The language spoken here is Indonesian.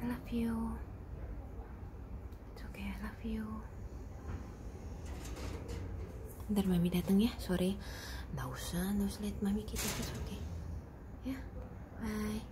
love you. It's okay, I love you. Ntar mami datang ya sore. Nggak usah lihat mami kita, it's okay. Ya, bye.